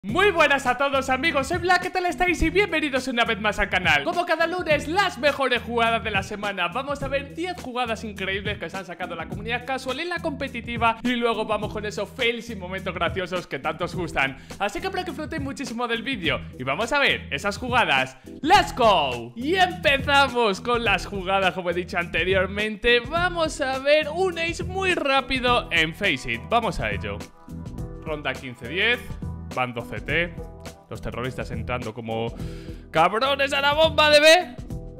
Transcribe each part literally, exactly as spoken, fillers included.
Muy buenas a todos amigos, soy Black, ¿qué tal estáis? Y bienvenidos una vez más al canal. Como cada lunes, las mejores jugadas de la semana. Vamos a ver diez jugadas increíbles que se han sacado la comunidad casual y la competitiva. Y luego vamos con esos fails y momentos graciosos que tanto os gustan. Así que espero que disfrutéis muchísimo del vídeo. Y vamos a ver esas jugadas. ¡Let's go! Y empezamos con las jugadas, como he dicho anteriormente. Vamos a ver un ace muy rápido en Faceit. Vamos a ello. Ronda quince diez. Van doce T. Los terroristas entrando como cabrones a la bomba de B.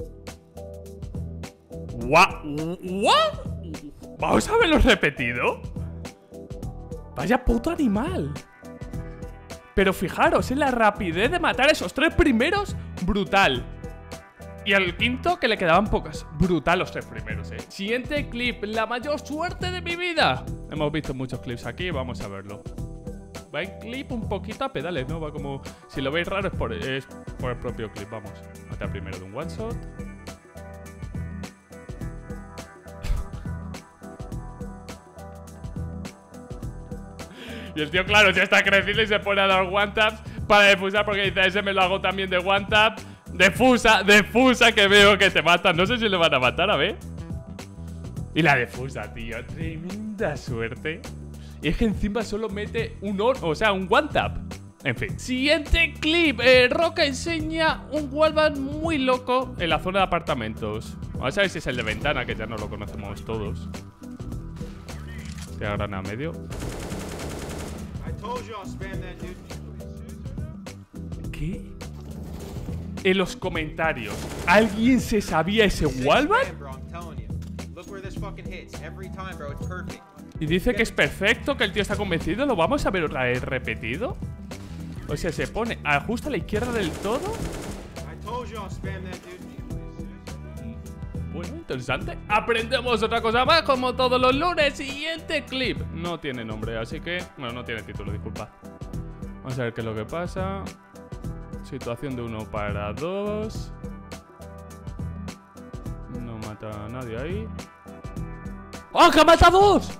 ¿What? ¿What? ¿Vamos a verlo repetido? Vaya puto animal. Pero fijaros, en la rapidez de matar a esos tres primeros, brutal. Y al quinto que le quedaban pocas. Brutal los tres primeros, eh. Siguiente clip, la mayor suerte de mi vida. Hemos visto muchos clips aquí, vamos a verlo. Va en clip un poquito a pedales, ¿no? Va como... Si lo veis raro es por, es por el propio clip, vamos. Mata primero de un one shot. Y el tío, claro, ya está crecido y se pone a dar one taps para defusar, porque dice, ese me lo hago también de one tap. Defusa, defusa, que veo que te matan. No sé si le van a matar, a ver. Y la defusa, tío. Tremenda suerte. Y es que encima solo mete un on, o sea, un one tap. En fin. Siguiente clip. Eh, Roca enseña un wallbang muy loco en la zona de apartamentos. Vamos a ver si es el de ventana, que ya no lo conocemos todos. Tira grana a medio. ¿Qué? En los comentarios, ¿alguien se sabía ese wallbang? Y dice que es perfecto, que el tío está convencido. ¿Lo vamos a ver otra vez repetido? O sea, se pone justo a la izquierda del todo. Bueno, interesante. Aprendemos otra cosa más como todos los lunes. Siguiente clip. No tiene nombre, así que... Bueno, no tiene título, disculpa. Vamos a ver qué es lo que pasa. Situación de uno para dos. No mata a nadie ahí. ¡Ah, que ha matado a dos!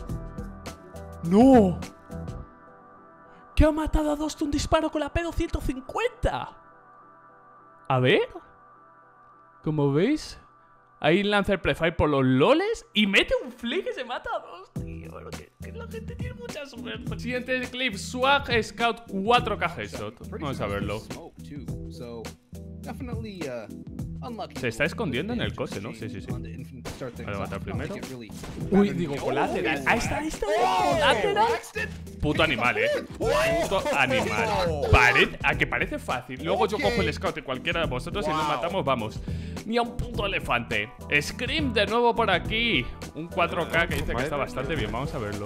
¡No! ¿Qué ha matado a dos de un disparo con la P doscientos cincuenta? A ver. Como veis, ahí lanza el prefire por los loles y mete un flick y se mata a dos, tío. Bueno, que, que la gente tiene mucha suerte. Siguiente clip, Swag Scout cuatro K Headshot. Vamos a verlo. Se está escondiendo en el coche, ¿no? Sí, sí, sí. Vale, matar primero. Uy, digo, colateral. Ahí está, ahí está. Colateral. Puto animal, eh. Puto animal. Pare... A que parece fácil. Luego yo cojo el scout y cualquiera de vosotros y nos matamos, vamos. Ni a un puto elefante. Scream de nuevo por aquí. Un cuatro K que dice que está bastante bien. Vamos a verlo.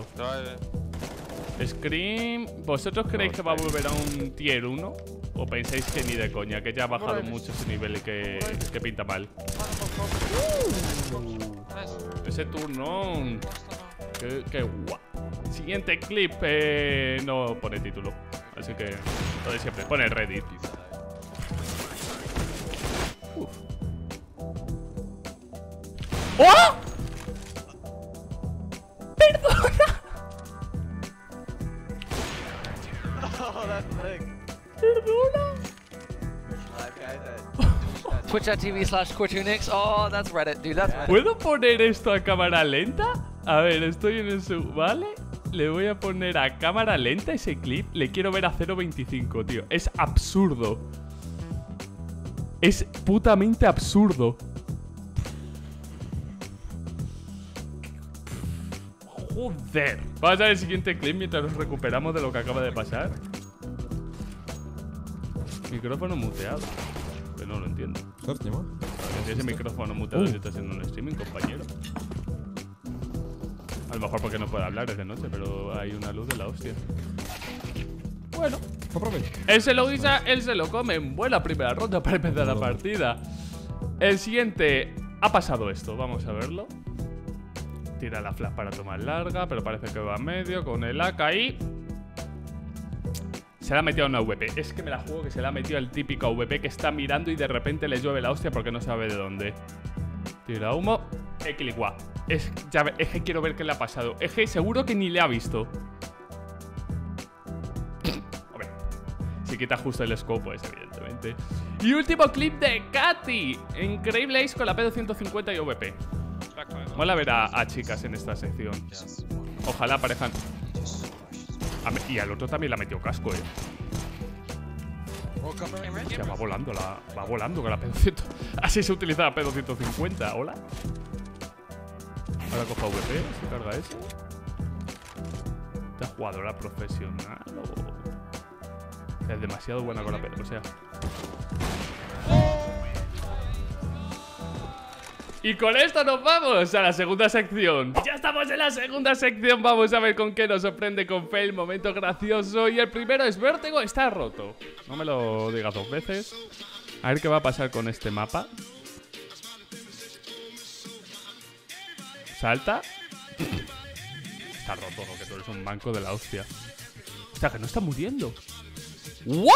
Scream. ¿Vosotros creéis que va a volver a un tier uno? ¿O pensáis que ni de coña? Que ya ha bajado mucho ese nivel y que, que pinta mal. uh, Ese turno. Qué, qué guapo. Siguiente clip. eh, No pone título, así que lo de siempre. Pone Reddit. Uf. ¡Oh! ¡Perdona! Perdona. Twitch.tv slash Cortunix. Oh, that's Reddit, dude. That's Reddit. ¿Puedo poner esto a cámara lenta? A ver, estoy en eso. Vale. Le voy a poner a cámara lenta ese clip. Le quiero ver a cero veinticinco, tío. Es absurdo. Es putamente absurdo. Joder. Vamos a ver el siguiente clip mientras nos recuperamos de lo que acaba de pasar. Micrófono muteado. Que no lo entiendo. Si ese micrófono muteado uh. si está haciendo un streaming, compañero. A lo mejor porque no puede hablar, es de noche, pero hay una luz de la hostia. Bueno, él se lo guisa, él se lo come en buena primera ronda para empezar la partida. El siguiente ha pasado esto, vamos a verlo. Tira la flash para tomar larga, pero parece que va a medio con el A K ahí. Se le ha metido a una V P. Es que me la juego que se le ha metido al típico V P que está mirando y de repente le llueve la hostia porque no sabe de dónde. Tira humo. Equiligua. Es, ya, es que quiero ver qué le ha pasado. Es que seguro que ni le ha visto. A ver. Si quita justo el scope, pues evidentemente. Y último clip de Katy. Increíble ace con la P doscientos cincuenta y V P. Mola ver a, a chicas en esta sección. Ojalá aparezcan. Y al otro también la metió casco, eh. Hostia, va volando la, va volando con la P doscientos. Así se utiliza la P doscientos cincuenta. Hola. Ahora coja V P, se carga eso. ¿Esta jugadora profesional o...? O sea, es demasiado buena con la P, o sea. Y con esto nos vamos a la segunda sección. Ya estamos en la segunda sección. Vamos a ver con qué nos sorprende con fail, momento gracioso. Y el primero es Vértigo está roto. No me lo digas dos veces. A ver qué va a pasar con este mapa. Salta. Está roto, que tú eres un manco de la hostia. O sea, que no está muriendo. ¿What?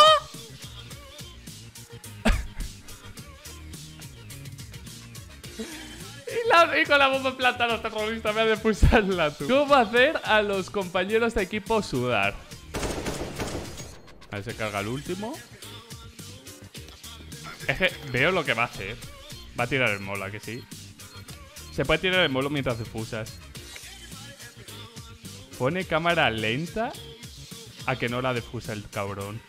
Y, la, y con la bomba en plata los terroristas me han de pulsarla tú. ¿Cómo hacer a los compañeros de equipo sudar? A ver, se carga el último. Es que veo lo que va a hacer. Va a tirar el mola, que sí. Se puede tirar el molo mientras defusas. Pone cámara lenta a que no la defusa el cabrón.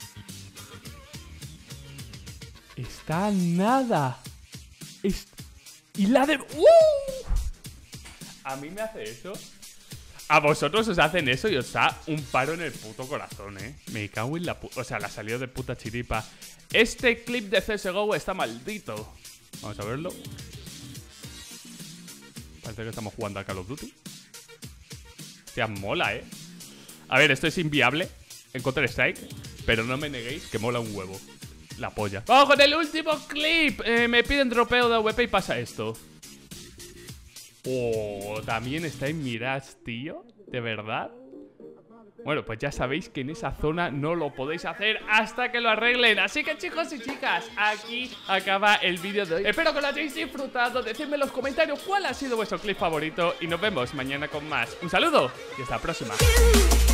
Está a nada. Est y la de... ¡Uh! A mí me hace eso. A vosotros os hacen eso y os da un paro en el puto corazón, eh. Me cago en la puta... O sea, la salió de puta chiripa. Este clip de C S G O está maldito. Vamos a verlo. Parece que estamos jugando a Call of Duty. Hostia, mola, eh. A ver, esto es inviable en Counter-Strike, pero no me neguéis que mola un huevo. La polla. ¡Vamos con el último clip! Eh, me piden dropeo de V P y pasa esto. Oh, también está en Mirage, tío. ¿De verdad? Bueno, pues ya sabéis que en esa zona no lo podéis hacer hasta que lo arreglen. Así que, chicos y chicas, aquí acaba el vídeo de hoy. Espero que lo hayáis disfrutado. Decidme en los comentarios cuál ha sido vuestro clip favorito. Y nos vemos mañana con más. Un saludo y hasta la próxima.